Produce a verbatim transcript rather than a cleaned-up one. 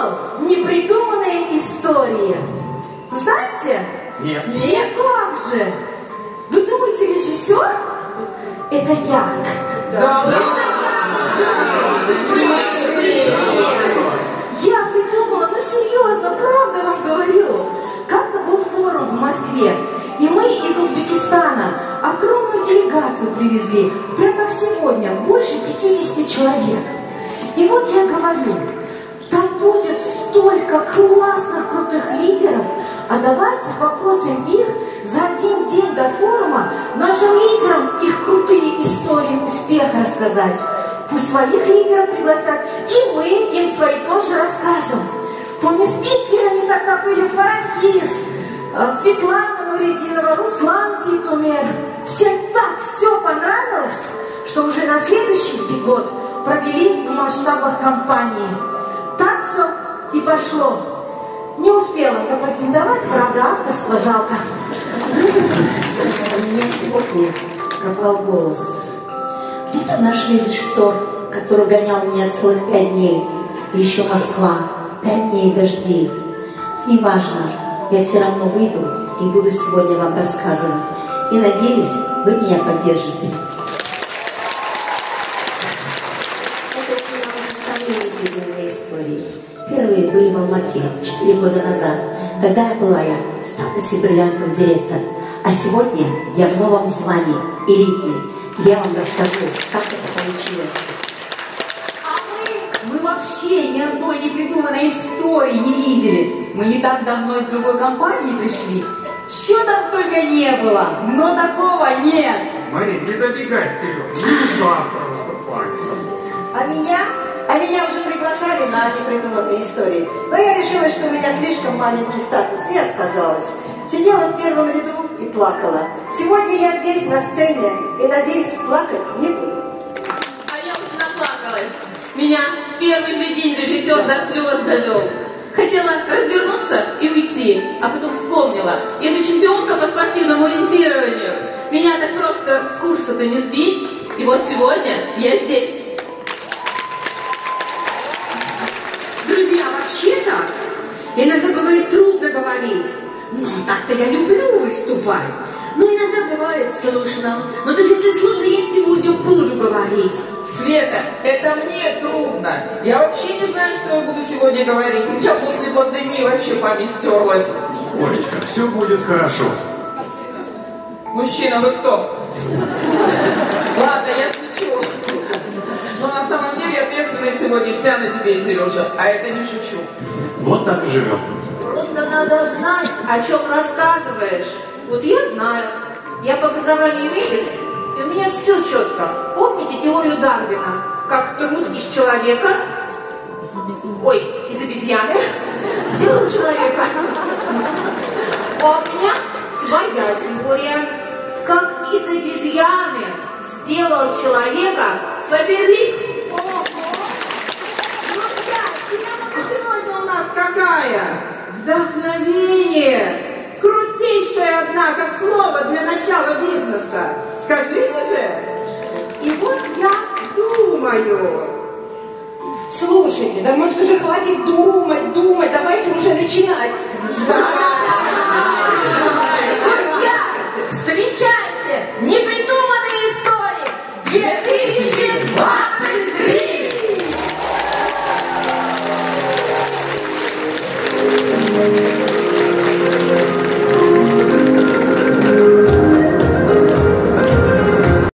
придумал непридуманные истории. Знаете? Нет. Нет, как же? Вы думаете, режиссер? Это я. Да, да. Я придумала, ну серьезно, правда вам говорю. Как-то был форум в Москве, и мы из Узбекистана огромную делегацию привезли, прям как сегодня, больше пятидесяти человек. И вот я говорю, там будет столько классных, крутых лидеров, а давайте попросим их за один день до форума нашим лидерам их крутые истории успеха рассказать. Пусть своих лидеров пригласят, и мы им свои тоже расскажем. Помню, спикерами тогда были Фаракис, Светлана Нуридинова, Руслан Зитумер. Всем так все понравилось, что уже на следующий год провели в масштабах компании. Так все и пошло. Не успела запатентовать, правда, авторство жалко. У меня сегодня пропал голос. Где-то наш режиссер, который гонял меня целых пять дней, и еще Москва, пять дней дождей. Неважно, я все равно выйду и буду сегодня вам рассказывать. И надеюсь, вы меня поддержите. Истории. Первые были в Алмате четыре года назад. Тогда я была я в статусе бриллиантов директор. А сегодня я в новом звании, элитный. Я вам расскажу, как это получилось. А мы, мы вообще ни одной непридуманной истории не видели. Мы не так давно из другой компании пришли. Что там только не было, но такого нет. Марин, не забегай вперед, не буду автора выступать. А меня? А меня уже приглашали на непридуманные истории. Но я решила, что у меня слишком маленький статус, и отказалась. Сидела в первом ряду и плакала. Сегодня я здесь на сцене и, надеюсь, плакать не буду. А я уже наплакалась. Меня в первый же день режиссер до слез довел. Хотела развернуться и уйти, а потом вспомнила. Я же чемпионка по спортивному ориентированию. Меня так просто с курса-то не сбить. И вот сегодня я здесь. Друзья, вообще-то, иногда бывает трудно говорить. Но так-то я люблю выступать. Но иногда бывает сложно. Но даже если сложно, я сегодня буду говорить. Света, это мне трудно. Я вообще не знаю, что я буду сегодня говорить. У меня после пандемии вообще память стерлась. Олечка, все будет хорошо. Мужчина, вы кто? Ладно, я шучу. Но на самом деле ответственность сегодня вся на тебе, Сережа. А это не шучу. Вот так и живем. Просто надо знать, о чем рассказываешь. Вот я знаю. Я по образованию медик, и у меня все четко. Помните теорию Дарвина? Как труд из человека, ой, из обезьяны, сделал человека. А у меня своя теория. Как из обезьяны сделал человека Фаберлик. Сегодня у нас какая? Вдохновение. Крутейшее, однако, слово для начала бизнеса. Скажите же. И вот я думаю. Слушайте, да может уже хватит думать, думать, давайте уже начинать. Да.